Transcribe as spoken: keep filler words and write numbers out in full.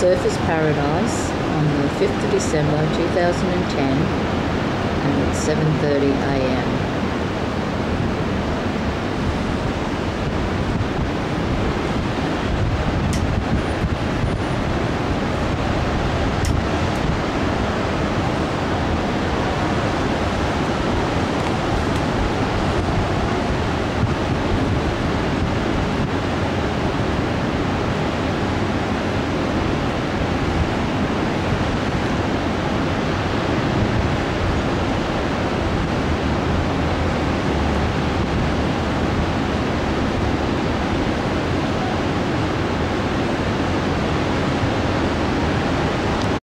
Surfers Paradise on the fifth of December two thousand ten, and it's seven thirty a m